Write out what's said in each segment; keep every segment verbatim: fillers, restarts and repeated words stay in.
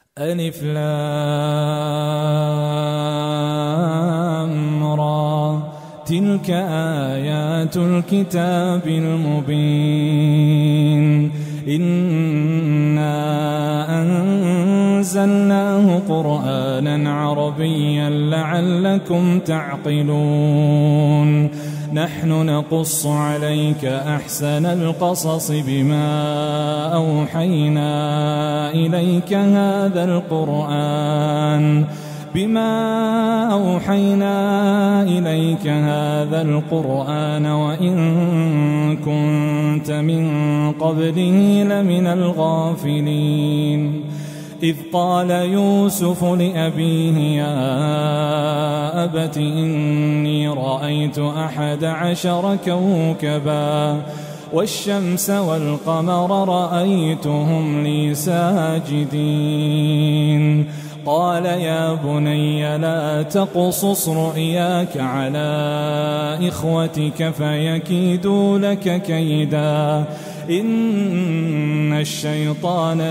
ألف لام را تلك آيات الكتاب المبين إنا أنزلناه قرآنا عربيا لعلكم تعقلون نحن نقص عليك أحسن القصص بما أوحينا إليك هذا القرآن بما أوحينا إليك هذا القرآن وإن كنت من قبله لمن الغافلين إذ قال يوسف لأبيه يا أبت إني رأيت أحد عشر كوكبا والشمس والقمر رأيتهم لي ساجدين قال يا بني لا تقصص رؤياك على إخوتك فيكيدوا لك كيدا إن الشيطان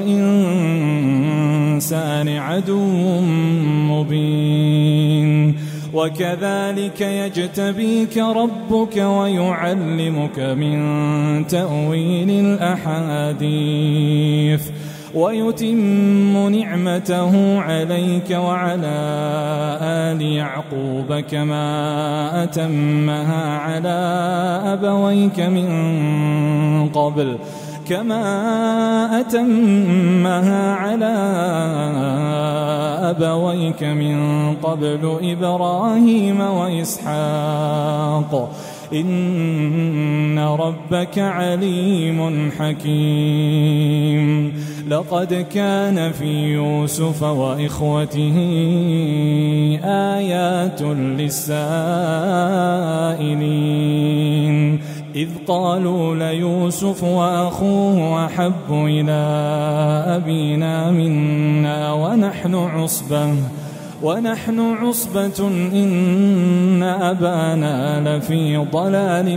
للإنسان عدو مبين وكذلك يجتبيك ربك ويعلمك من تأويل الأحاديث ويتم نعمته عليك وعلى آل يعقوب كما أتمها على أبويك من قبل كما أتمها على أبويك من قبل إبراهيم وإسحاق إن ربك عليم حكيم لقد كان في يوسف وإخوته آيات للسائلين إذ قالوا ليوسف وأخوه أحب إلى أبينا منا ونحن عصبة ونحن عصبة إن أبانا لفي ضلال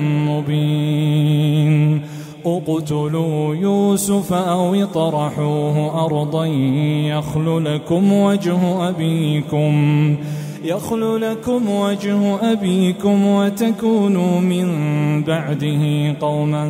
مبين اقتلوا يوسف أو اطرحوه أرضا يخل لكم وجه أبيكم يخل لكم وجه أبيكم وتكونوا من بعده قوما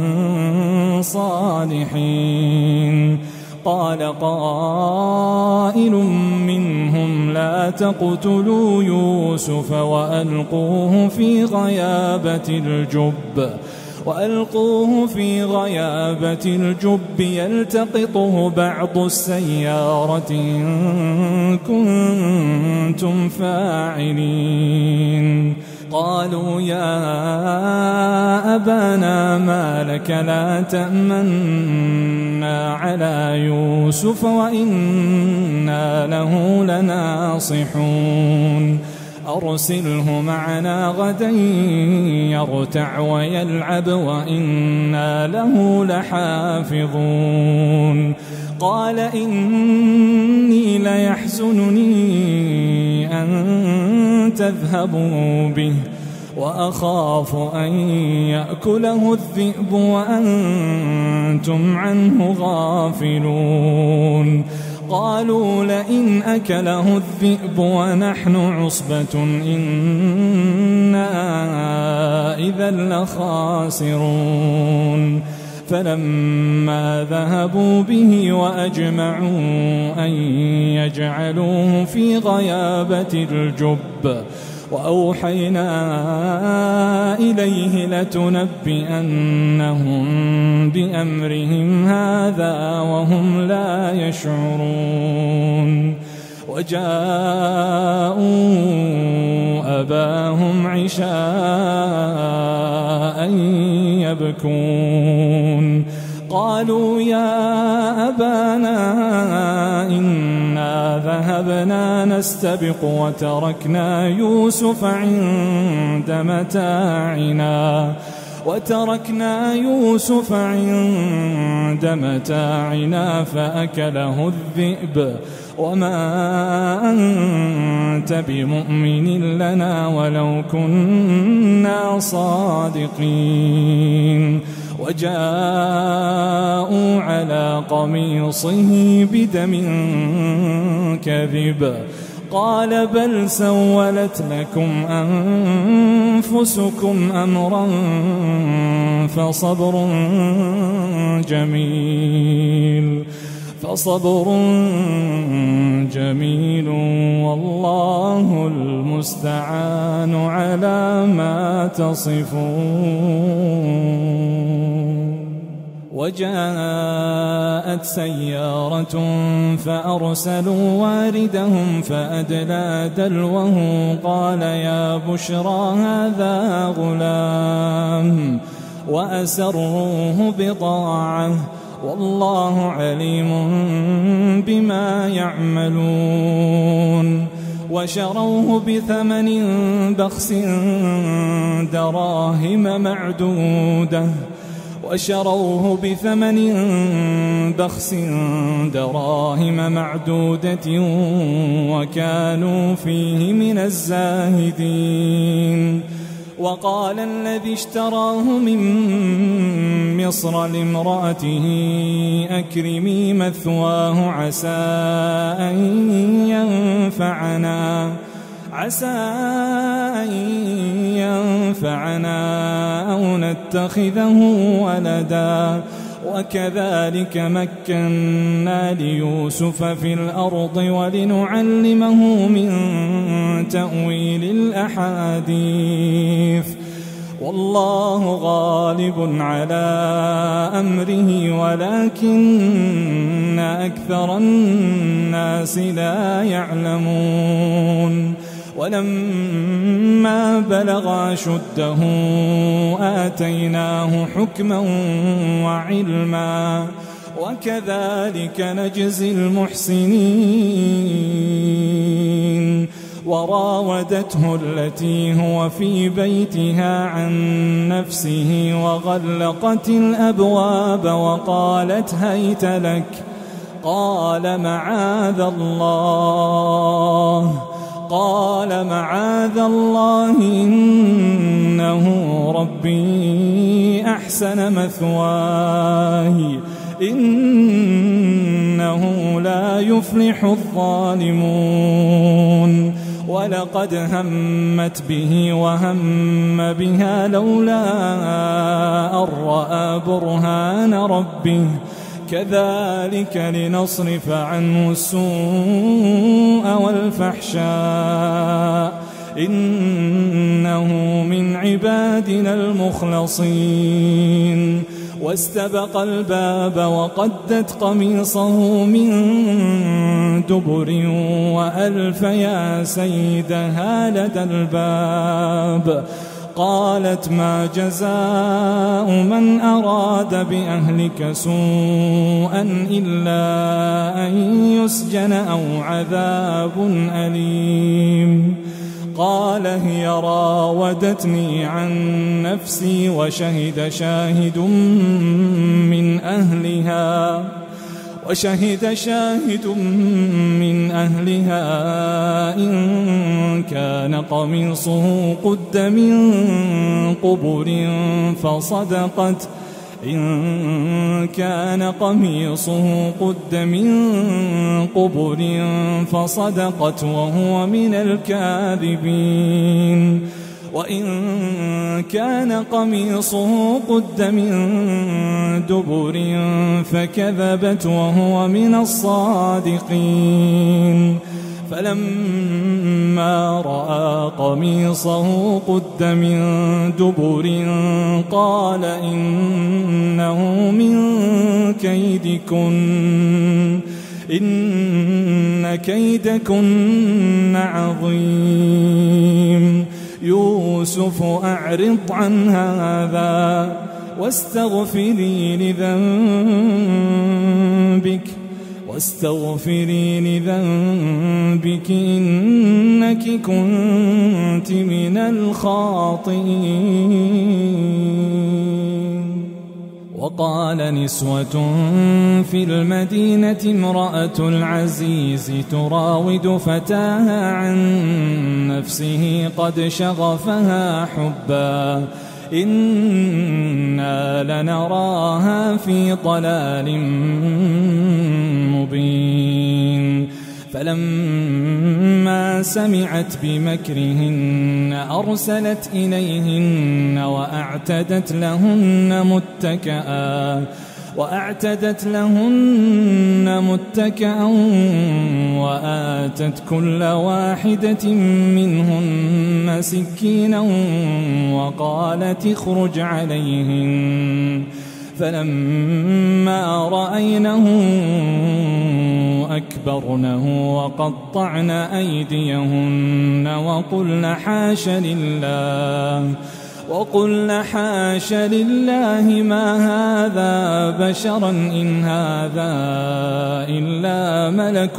صالحين قال قائل منهم لا تقتلوا يوسف وألقوه في غيابة الجب وألقوه في غيابة الجب يلتقطه بعض السيارة إن كنتم فاعلين قالوا يا أبانا ما لك لا تأمنا على يوسف وإنا له لناصحون أرسله معنا غدا يرتع ويلعب وإنا له لحافظون قال إني ليحزنني أن تذهبوا به وأخاف أن يأكله الذئب وأنتم عنه غافلون قالوا لئن أكله الذئب ونحن عصبة إنا إذا لخاسرون فلما ذهبوا به وأجمعوا أن يجعلوه في غيابة الجب وأوحينا إليه لتنبئنهم بأمرهم هذا وهم لا يشعرون وجاءوا أباهم عشاء يبكون قالوا يا أبانا إنا ذهبنا نستبق وتركنا يوسف عند متاعنا وتركنا يوسف عند متاعنا فأكله الذئب وما أنت بمؤمن لنا ولو كنا صادقين وجاءوا على قميصه بدم كذب قال بل سولت لكم أنفسكم أمرا فصبر جميل فصبر جميل والله المستعان على ما تصفون. وجاءت سيارة فأرسلوا واردهم فأدلى دلوه قال يا بشرى هذا غلام وأسروه بضاعة والله عليم بما يعملون. وشروه بثمن بخس دراهم معدودة وشروه بثمن بخس دراهم معدودة وكانوا فيه من الزاهدين. وقال الذي اشتراه من مصر لامرأته أكرمي مثواه عسى أن ينفعنا عسى أن ينفعنا أو نتخذه ولدا وكذلك مكنا ليوسف في الأرض ولنعلمه من تأويل الأحاديث والله غالب على أمره ولكن أكثر الناس لا يعلمون. ولما بلغ أشده آتيناه حكما وعلما وكذلك نجزي المحسنين. وراودته التي هو في بيتها عن نفسه وغلقت الأبواب وقالت هيت لك قال معاذ الله قال معاذ الله إنه ربي أحسن مثواي إنه لا يفلح الظالمون. ولقد همت به وهم بها لولا أن رأى برهان ربه كذلك لنصرف عنه السوء والفحشاء إنه من عبادنا المخلصين. واستبق الباب وقدت قميصه من دبر وألف يا سيدها لدى الباب قالت ما جزاء من أراد بأهلك سوءا إلا أن يسجن أو عذاب أليم. قال هي راودتني عن نفسي وشهد شاهد من أهلها وشهد شاهد من أهلها إن كان قميصه قد من قبل فصدقت إن كان قميصه قد من قبل فصدقت وهو من الكاذبين وإن كان قميصه قد من دبر فكذبت وهو من الصادقين. فلما رأى قميصه قد من دبر قال إنه من كيدكن إن كيدكن عظيم. يوسف أعرض عن هذا واستغفري لذنبك واستغفري لذنبك إنك كنت من الخاطئين. وقال نسوة في المدينة امرأة العزيز تراود فتاها عن نفسه قد شغفها حبا إنا لنراها في ضلال مبين فلما سمعت بمكرهن أرسلت إليهن وأعتدت لهن متكئا وأعتدت لهن متكئا وآتت كل واحدة منهن سكينا وقالت اخرج عليهن فلما رأينه أكبرنه وقطعن أيديهن وقلن حاش لله وقلن حاش لله ما هذا بشرا إن هذا إلا ملك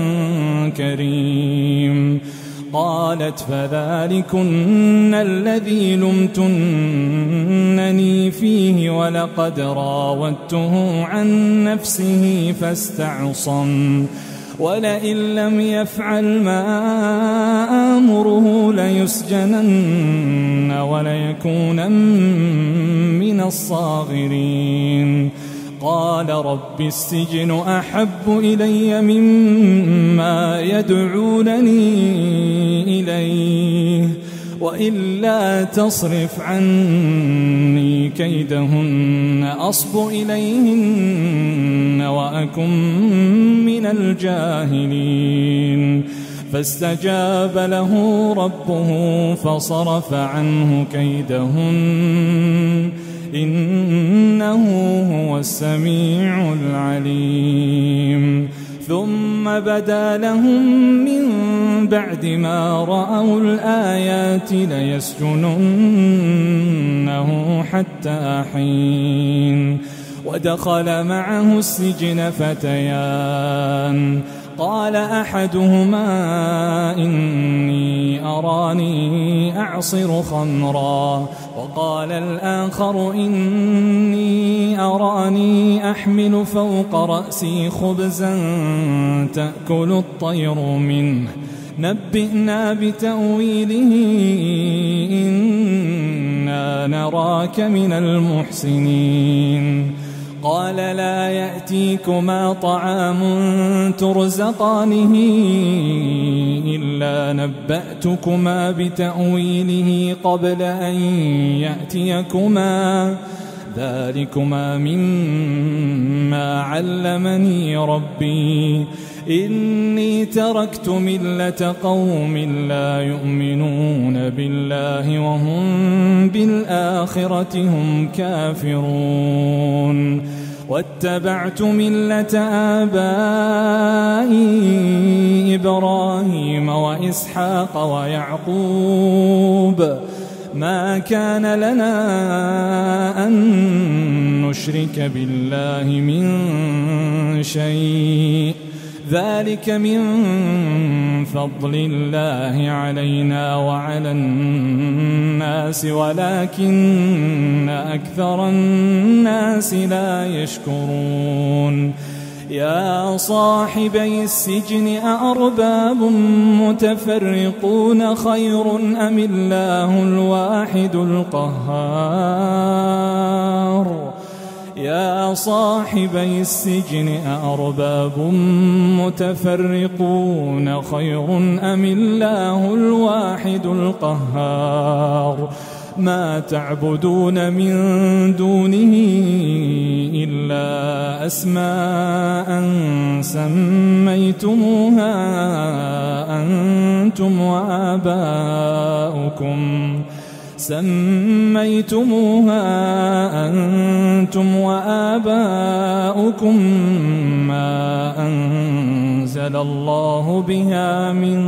كريم قالت فذلكن الذي لمتنني فيه ولقد راودته عن نفسه فاستعصم ولئن لم يفعل ما آمره ليسجنن وليكونن من الصاغرين قال رب السجن أحب إلي مما يدعونني إليه وإلا تصرف عني كيدهن أصب إليهن وأكن من الجاهلين فاستجاب له ربه فصرف عنه كيدهن إنه هو السميع العليم ثم بدا لهم من بعد ما رأوا الآيات ليسجننه حتى حين ودخل معه السجن فتيان قال أحدهما إني أراني أعصر خمرا وقال الآخر إني أراني أحمل فوق رأسي خبزا تأكل الطير منه نبئنا بتأويله إنا نراك من المحسنين قال لا يأتيكما طعام ترزقانه إلا نبأتكما بتأويله قبل أن يأتيكما ذلكما مما علمني ربي إني تركت ملة قوم لا يؤمنون بالله وهم بالآخرة هم كافرون واتبعت ملة آبائي إبراهيم وإسحاق ويعقوب ما كان لنا أن نشرك بالله من شيء ذلك من فضل الله علينا وعلى الناس ولكن أكثر الناس لا يشكرون يا صاحبي السجن أأرباب متفرقون خير أم الله الواحد القهار يا صاحبي السجن أأرباب متفرقون خير أم الله الواحد القهار ما تعبدون من دونه إلا أسماء سميتموها أنتم وآباؤكم سميتموها أنتم وآباؤكم ما أنزل الله بها من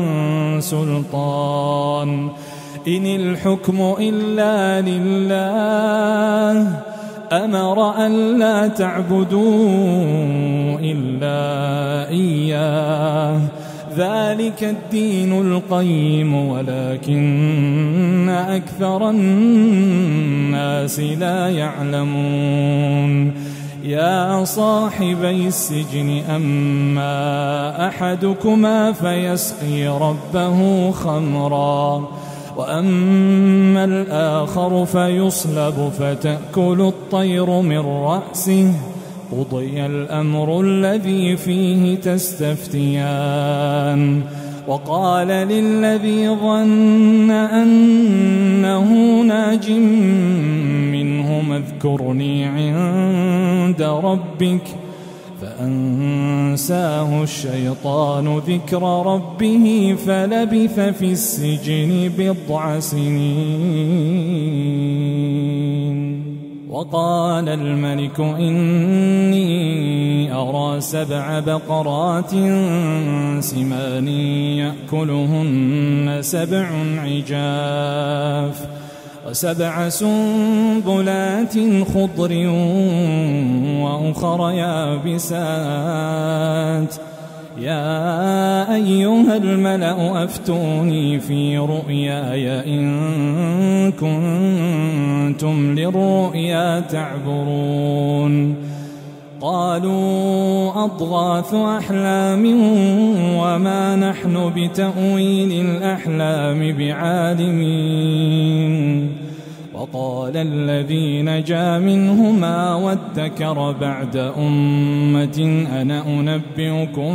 سلطان إن الحكم إلا لله أمر أن لا تعبدوا إلا إياه ذلك الدين القيم ولكن أكثر الناس لا يعلمون يا صاحبي السجن أما أحدكما فيسقي ربه خمرا وأما الآخر فيصلب فتأكل الطير من رأسه قضي الأمر الذي فيه تستفتيان وقال للذي ظن أنه ناج منهم اذكرني عند ربك فأنساه الشيطان ذكر ربه فلبث في السجن بضع سنين. وقال الملك إني أرى سبع بقرات سمان يأكلهن سبع عجاف وسبع سنبلات خضر وأخر يابسات يا أيها الملأ أفتوني في رؤياي إن كنتم للرؤيا تعبرون. قالوا أضغاث أحلام وما نحن بتأويل الأحلام بعالمين. وقال الذي نجا منهما وادكر بعد أمة أنا أنبئكم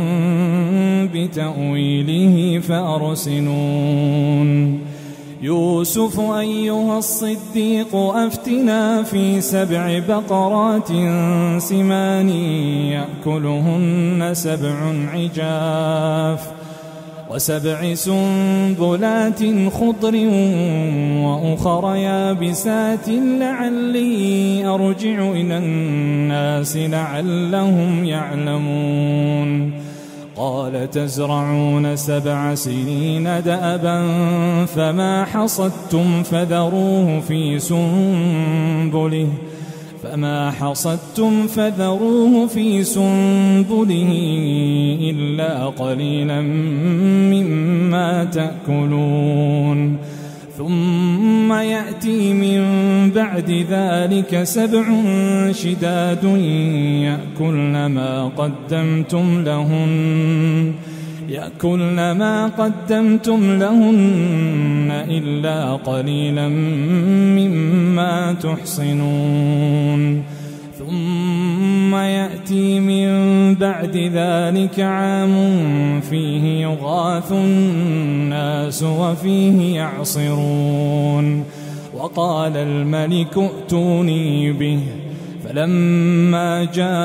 بتأويله فأرسلون. يوسف أيها الصديق أفتنا في سبع بقرات سمان يأكلهن سبع عجاف وسبع سنبلات خضر وأخر يابسات لعلي أرجع إلى الناس لعلهم يعلمون. قال تزرعون سبع سنين دأبا فما حصدتم فذروه في سنبله فما حصدتم فذروه في سنبله إلا قليلا مما تأكلون. ثم يأتي من بعد ذلك سبع شداد يأكلن ما قدمتم لهن يأكلن ما قدمتم لهن إلا قليلا مما تحصنون. ثم يأتي من بعد ذلك عام فيه يغاث الناس وفيه يعصرون. وقال الملك ائتوني به فلما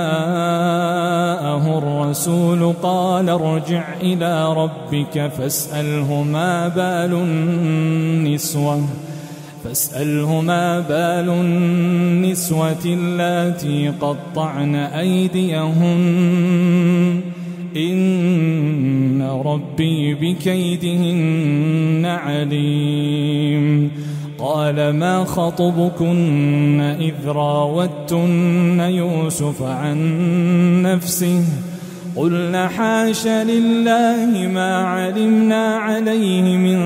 جاءه الرسول قال ارجع إلى ربك فاسأله ما بال النسوة فاسأله ما بال النسوة اللاتي قطعن أيديهن إن ربي بكيدهن عليم. قال ما خطبكن إذ راوتن يوسف عن نفسه قلنا حاش لله ما علمنا عليه من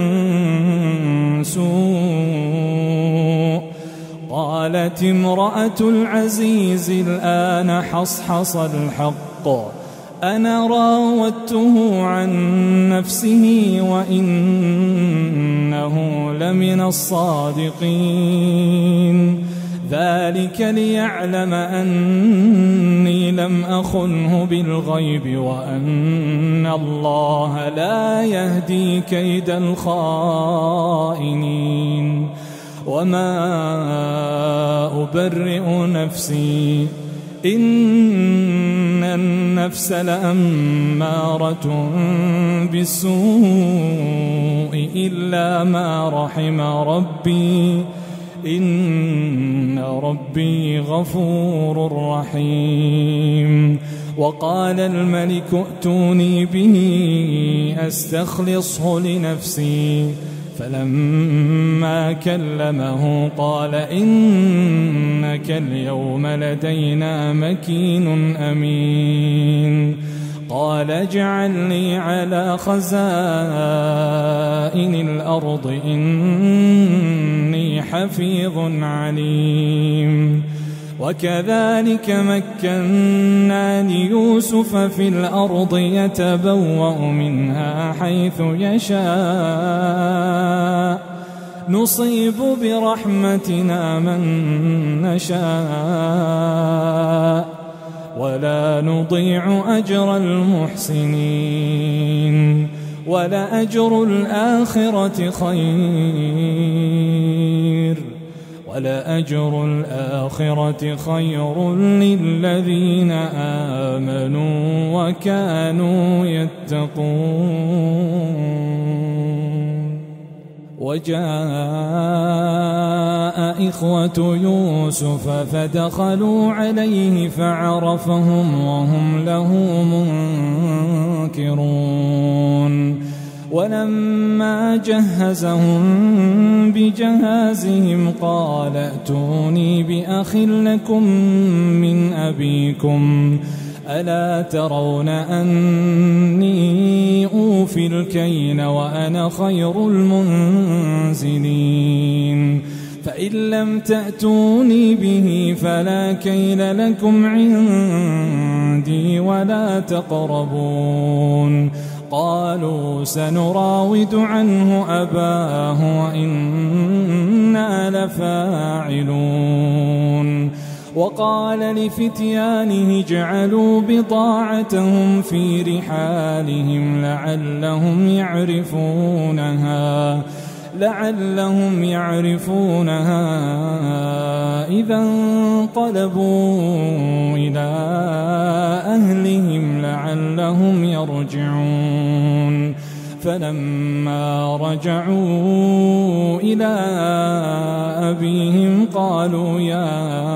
سوء. قالت امرأة العزيز الآن حصحص الحق أنا راودته عن نفسه وإنه لمن الصادقين. ذلك ليعلم أني لم أخنه بالغيب وأن الله لا يهدي كيد الخائنين. وما أبرئ نفسي إن النفس لأمارة بالسوء إلا ما رحم ربي إن ربي غفور رحيم. وقال الملك ائتوني به أستخلصه لنفسي فلما كلمه قال إنك اليوم لدينا مكين أمين. قال اجعلني على خزائن الأرض إني حفيظ عليم. وكذلك مكنا ليوسف في الأرض يتبوأ منها حيث يشاء نصيب برحمتنا من نشاء ولا نضيع أجر المحسنين ولأجر الآخرة خير ولأجر الآخرة خير للذين آمنوا وكانوا يتقون. وجاء إخوة يوسف فدخلوا عليه فعرفهم وهم له منكرون. ولما جهزهم بجهازهم قال ائتوني بأخ لكم من أبيكم ألا ترون أني أوفي الكيل وأنا خير المنزلين فإن لم تأتوني به فلا كيل لكم عندي ولا تقربون. قالوا سنراود عنه أباه وإنا لفاعلون. وقال لفتيانه اجعلوا بضاعتهم في رحالهم لعلهم يعرفونها لعلهم يعرفونها إذا انقلبوا إلى أهلهم لعلهم يرجعون. فلما رجعوا إلى أبيهم قالوا يا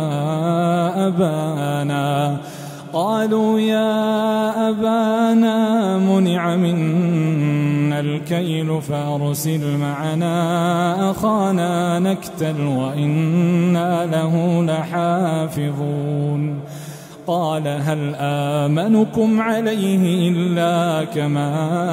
أبانا قالوا يا أبانا منع منا الكيل فأرسل معنا أخانا نكتل وإنا له لحافظون. قال هل آمنكم عليه إلا كما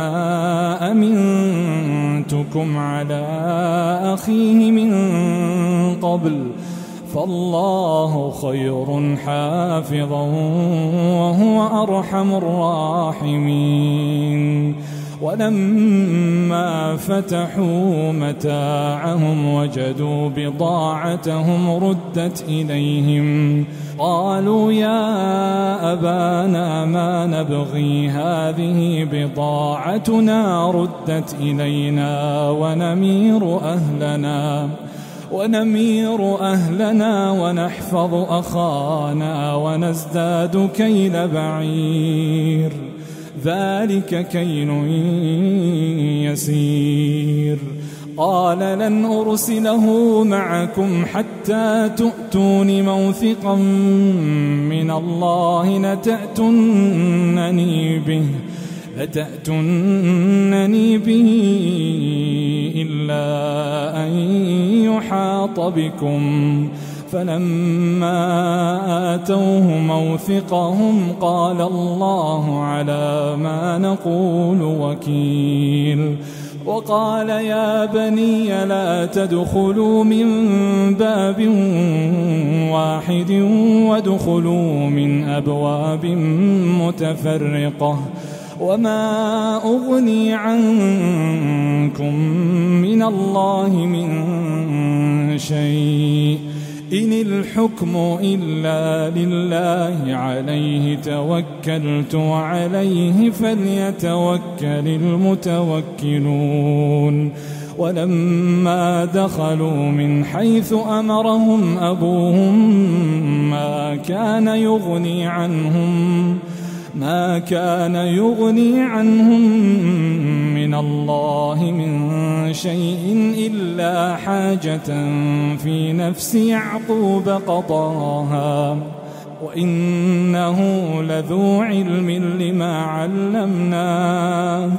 أمنتكم على أخيه من قبل فالله خير حافظا وهو أرحم الراحمين. ولما فتحوا متاعهم وجدوا بضاعتهم ردت إليهم قالوا يا أبانا ما نبغي هذه بضاعتنا ردت إلينا ونمير أهلنا ونمير أهلنا ونحفظ أخانا ونزداد كيل بعير ذلك كيل يسير. قال لن أرسله معكم حتى تؤتون موثقا من الله لتأتونني به لتأتونني به إلا أن يحاط بكم. فلما آتوه موثقهم قال الله على ما نقول وكيل. وقال يا بني لا تدخلوا من باب واحد وادخلوا من أبواب متفرقة وما أغني عنكم من الله من شيء إن الحكم إلا لله عليه توكلت وعليه فليتوكل المتوكلون. ولما دخلوا من حيث أمرهم أبوهم ما كان يغني عنهم ما كان يغني عنهم من الله من شيء إلا حاجة في نفس يعقوب قضاها وإنه لذو علم لما علمناه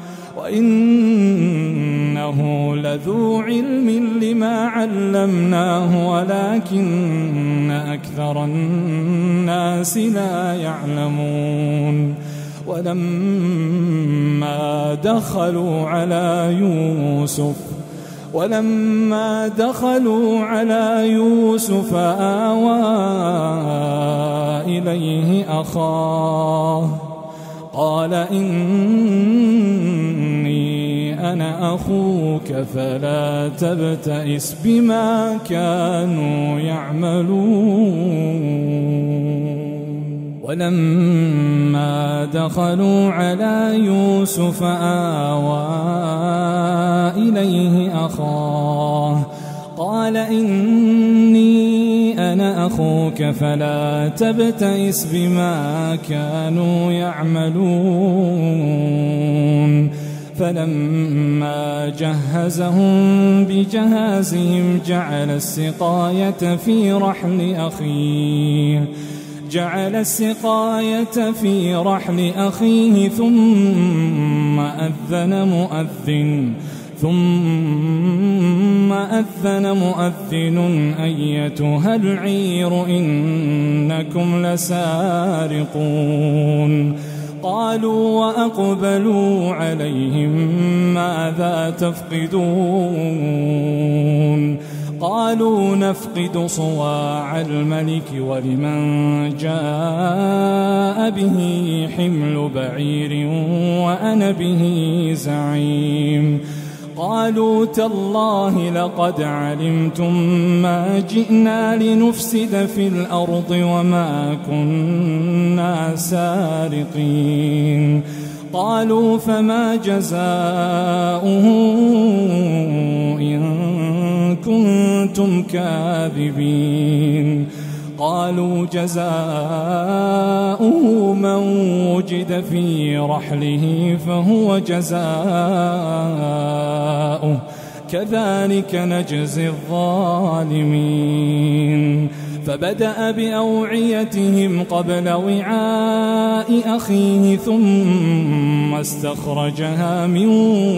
وإنه لذو علم لما علمناه ولكن أكثر الناس لا يعلمون. ولما دخلوا على يوسف ولما دخلوا على يوسف آوى إليه أخاه قال إني أنا أخوك فلا تبتئس بما كانوا يعملون. ولما دخلوا على يوسف آوى إليه أخاه قال إني أنا أخوك فلا تبتئس بما كانوا يعملون. فلما جهزهم بجهازهم جعل السقاية في رحل أخيه جعل السقاية في رحل أخيه ثم أذن مؤذن ثم أذن مؤذن أيتها العير إنكم لسارقون. قالوا وأقبلوا عليهم ماذا تفقدون؟ قالوا نفقد صواع الملك ولمن جاء به حمل بعير وأنا به زعيم. قالوا تالله لقد علمتم ما جئنا لنفسد في الأرض وما كنا سارقين. قالوا فما جزاؤه إن كنتم كاذبين؟ قالوا جزاؤه من وجد في رحله فهو جزاؤه كذلك نجزي الظالمين. فبدأ بأوعيتهم قبل وعاء أخيه ثم استخرجها من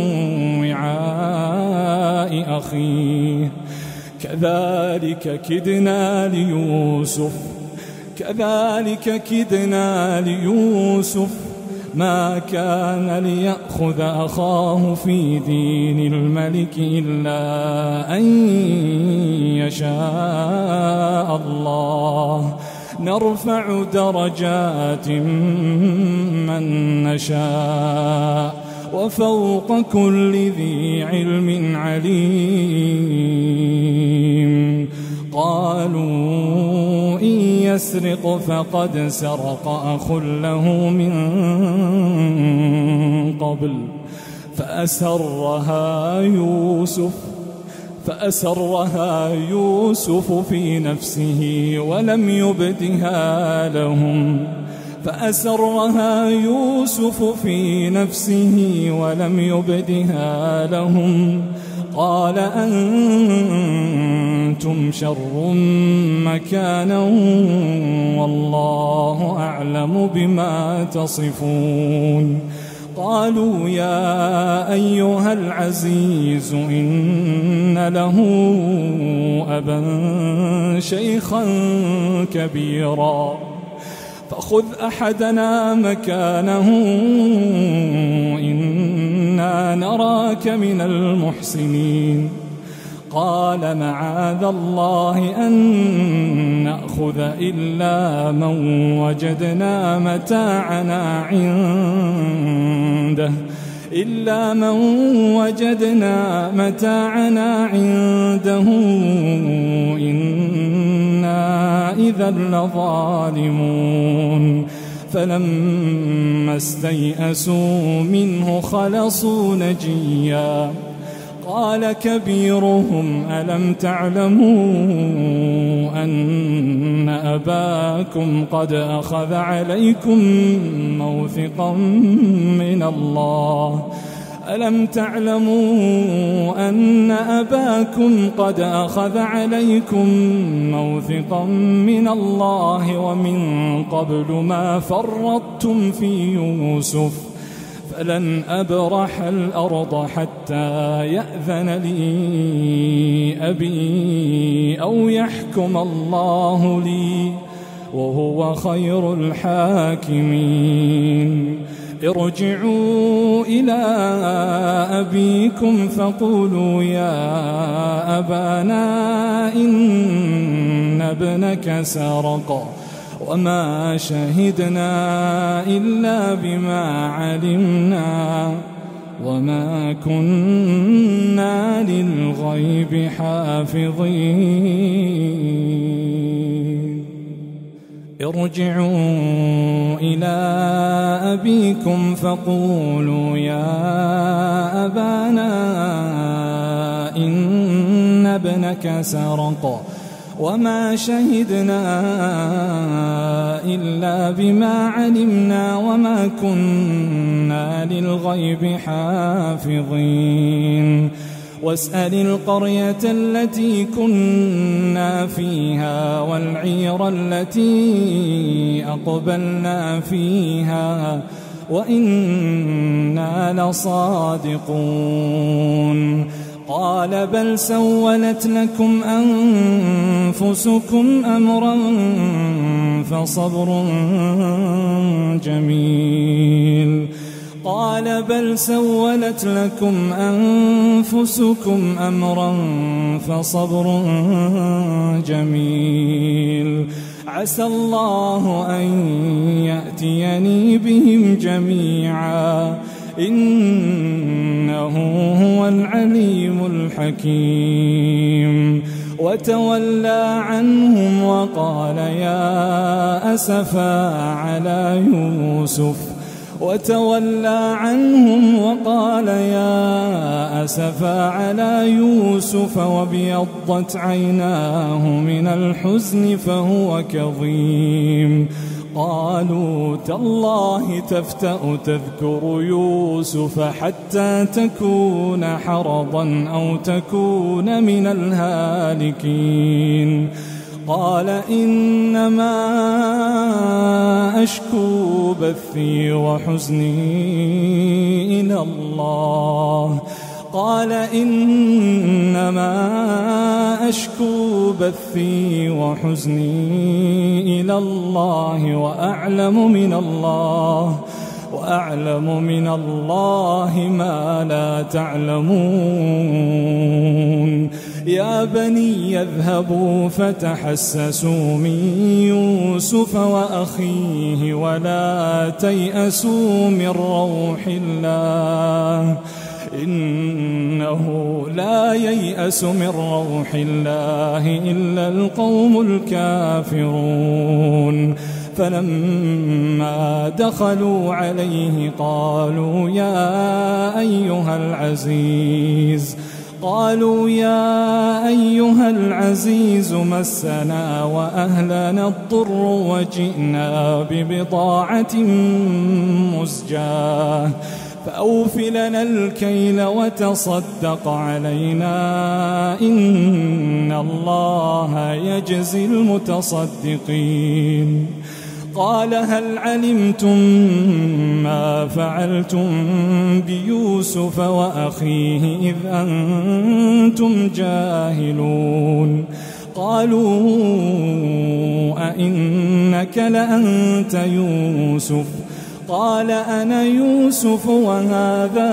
وعاء أخيه كذلك كدنا ليوسف كذلك كدنا ليوسف ما كان ليأخذ أخاه في دين الملك إلا أن يشاء الله نرفع درجات من نشاء وفوق كل ذي علم عليم. قالوا إن يسرق فقد سرق أخ له من قبل فأسرها يوسف فأسرها يوسف في نفسه ولم يبدها لهم فأسرها يوسف في نفسه ولم يبدها لهم قال أنتم شر مكانا والله أعلم بما تصفون. قالوا يا أيها العزيز إن له أبا شيخا كبيرا فخذ أحدنا مكانه إنا نراك من المحسنين. قال معاذ الله أن نأخذ إلا من وجدنا متاعنا عنده إلا من وجدنا متاعنا عنده إنا إذا لظالمون. فلما استيئسوا منه خلصوا نجيا قال كبيرهم ألم تعلموا أن أباكم قد أخذ عليكم موثقا من الله ألم تعلموا أن أباكم قد أخذ عليكم موثقا من الله ومن قبل ما فرطتم في يوسف فلن أبرح الأرض حتى يأذن لي أبي أو يحكم الله لي وهو خير الحاكمين. ارجعوا إلى أبيكم فقولوا يا أبانا إن ابنك سرق وما شهدنا إلا بما علمنا وما كنا للغيب حافظين ارجعوا إلى أبيكم فقولوا يا أبانا إن ابنك سرق وما شهدنا إلا بما علمنا وما كنا للغيب حافظين واسأل القرية التي كنا فيها والعير التي أقبلنا فيها وإنا لصادقون قال بل سولت لكم أنفسكم أمرا فصبر جميل قال بل سولت لكم أنفسكم أمرا فصبر جميل عسى الله أن يأتيني بهم جميعا إنه هو العليم الحكيم وتولى عنهم وقال يا أسفا على يوسف وتولى عنهم وقال يا أسفا على يوسف وابيضت عيناه من الحزن فهو كظيم قالوا تالله تفتأ تذكر يوسف حتى تكون حرضا أو تكون من الهالكين قال إنما أشكو بثي وحزني إلى الله قال إنما أشكو بثي وحزني إلى الله وأعلم من الله وأعلم من الله ما لا تعلمون يا بني اذهبوا فتحسسوا من يوسف وأخيه ولا تيأسوا من روح الله إنه لا ييأس من روح الله إلا القوم الكافرون فلما دخلوا عليه قالوا يا أيها العزيز قالوا يا أيها العزيز مسنا وأهلنا الضر وجئنا ببضاعة مزجاة فأوف لنا الكيل وتصدق علينا إن الله يجزي المتصدقين قال هل علمتم ما فعلتم بيوسف وأخيه إذ أنتم جاهلون قالوا أئنك لأنت يوسف قال أنا يوسف وهذا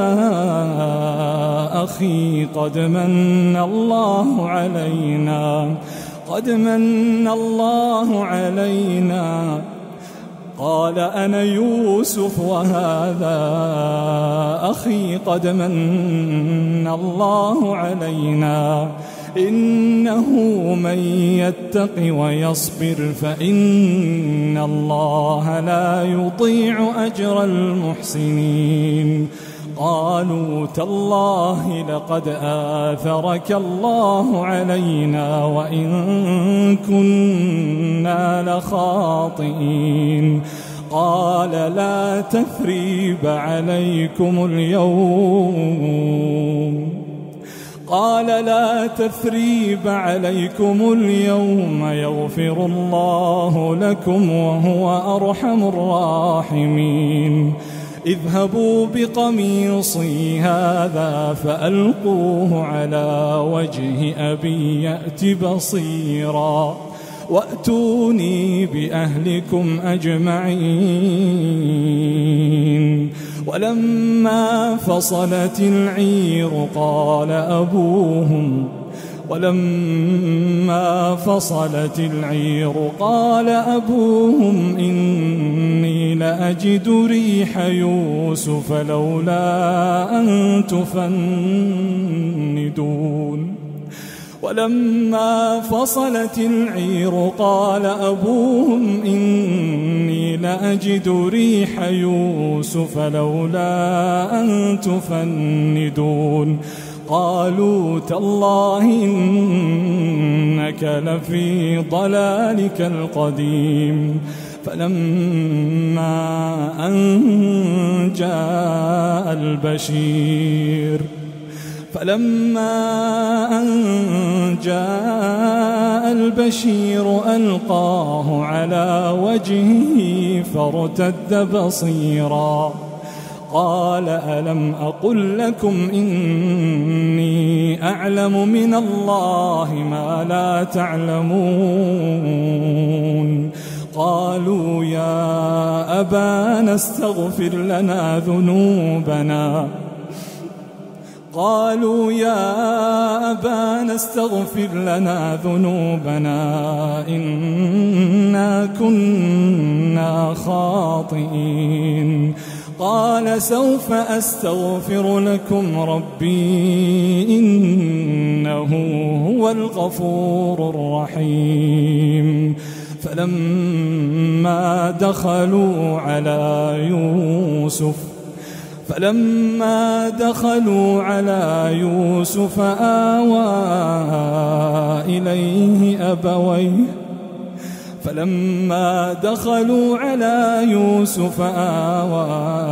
أخي قد من الله علينا قد من الله علينا قال أنا يوسف وهذا أخي قد من الله علينا إنه من يتق ويصبر فإن الله لا يضيع أجر المحسنين قالوا تالله لقد آثرك الله علينا وإن كنا لخاطئين قال لا تثريب عليكم اليوم قال لا تثريب عليكم اليوم يغفر الله لكم وهو أرحم الراحمين اذهبوا بقميصي هذا فألقوه على وجه أبي يأت بصيرا وأتوني بأهلكم أجمعين ولما فصلت العير قال أبوهم ولما فصلت العير قال أبوهم إني لأجد ريح يوسف لولا أن تفندون ولما فصلت العير قال أبوهم إني لأجد ريح يوسف لولا أن تفندون قالوا تالله إنك لفي ضلالك القديم فلما أن جاء البشير فلما أن جاء البشير ألقاه على وجهه فارتد بصيرا قال ألم أقل لكم إني أعلم من الله ما لا تعلمون قالوا يا أبانا استغفر لنا ذنوبنا قالوا يا أبانا استغفر لنا ذنوبنا إنا كنا خاطئين قال سوف أستغفر لكم ربي إنه هو الغفور الرحيم فلما دخلوا على يوسف فلما دخلوا على يوسف آوى إليه أبويه فلما دخلوا على يوسف آوى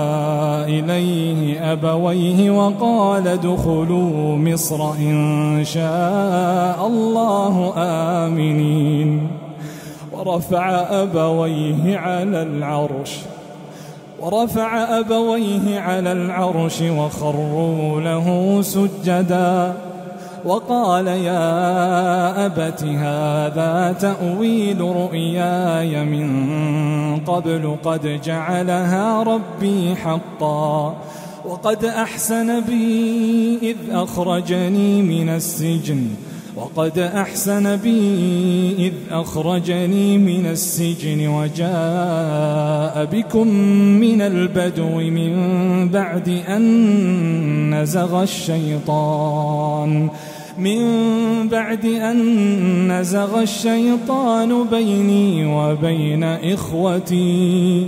إليه أبويه وقال ادخلوا مصر إن شاء الله آمنين ورفع أبويه على العرش ورفع أبويه على العرش وخروا له سجدا وقال يا أبت هذا تأويل رؤياي من قبل قد جعلها ربي حقا وقد أحسن بي إذ أخرجني من السجن وقد أحسن بي إذ أخرجني من السجن وجاء بكم من البدو من بعد أن نزغ الشيطان من بعد أن نزغ الشيطان بيني وبين إخوتي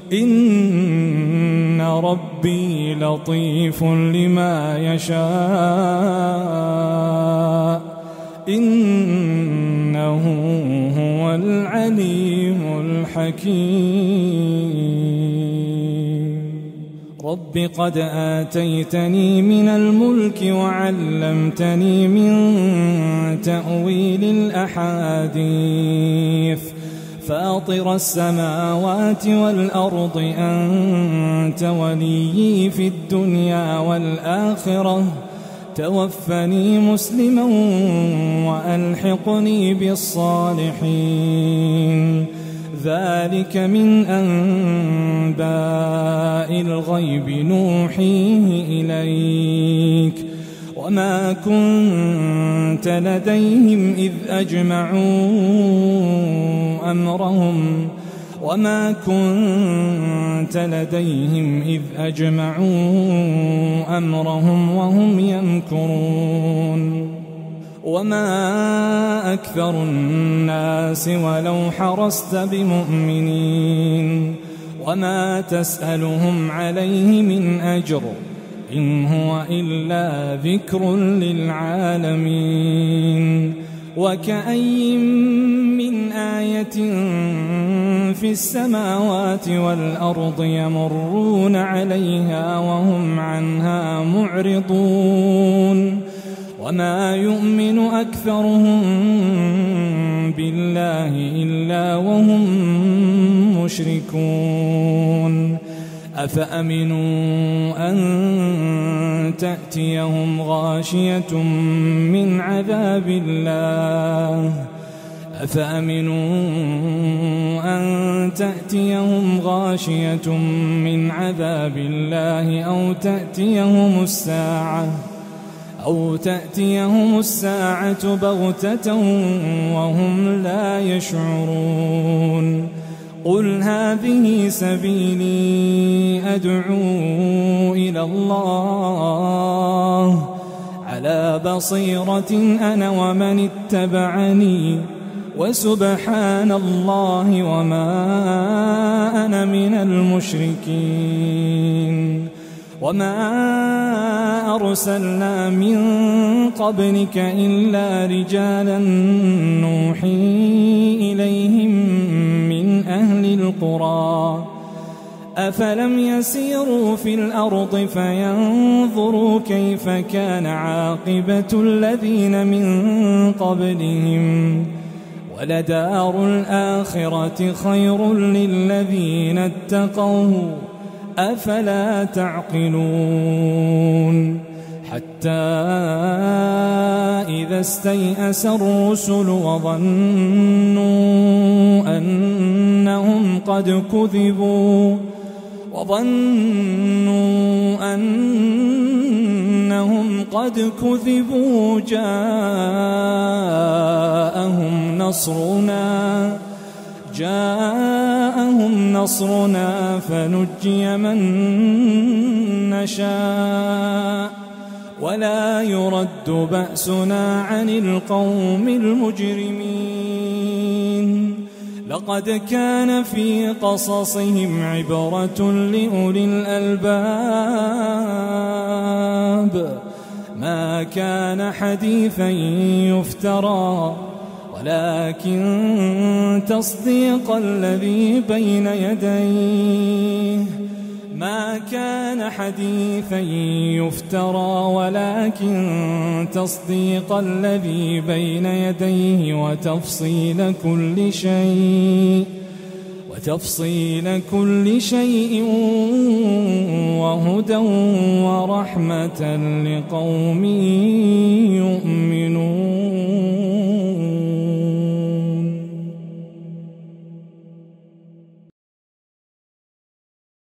إن ربي لطيف لما يشاء إنه هو العليم الحكيم رب قد آتيتني من الملك وعلمتني من تأويل الأحاديث فاطر السماوات والأرض أنت وليي في الدنيا والآخرة توفني مسلما وألحقني بالصالحين ذلك من أنباء الغيب نوحيه إليك وما كنت لديهم إذ أجمعوا أمرهم وما كنت لديهم إذ أجمعوا أمرهم وهم يمكرون وما أكثر الناس ولو حرصت بمؤمنين وما تسألهم عليه من أجر إن هو إلا ذكر للعالمين وكأي من آية في السماوات والأرض يمرون عليها وهم عنها معرضون وما يؤمن أكثرهم بالله إلا وهم مشركون أفأمنوا أن تأتيهم غاشية من عذاب الله أفأمنوا أن تأتيهم غاشية من عذاب الله أو تأتيهم الساعة أو تأتيهم الساعة بغتة وهم لا يشعرون قل هذه سبيلي أدعو إلى الله على بصيرة أنا ومن اتبعني وسبحان الله وما أنا من المشركين وما أرسلنا من قبلك إلا رجالا نوحي إليهم من أهل القرى أفلم يسيروا في الأرض فينظروا كيف كان عاقبة الذين من قبلهم ولدار الآخرة خير للذين اتقوا أفلا تعقلون حتى إذا استيأس الرسل وظنوا أنهم قد كذبوا وظنوا أنهم قد كذبوا جاءهم نصرنا جاءهم نصرنا فنجي من نشاء ولا يرد بأسنا عن القوم المجرمين لقد كان في قصصهم عبرة لأولي الألباب ما كان حديثا يفترى ولكن تصديق الذي بين يديه ما كان حديثا يفترى ولكن تصديق الذي بين يديه وتفصيل كل شيء وتفصيل كل شيء وهدى ورحمة لقوم يؤمنون.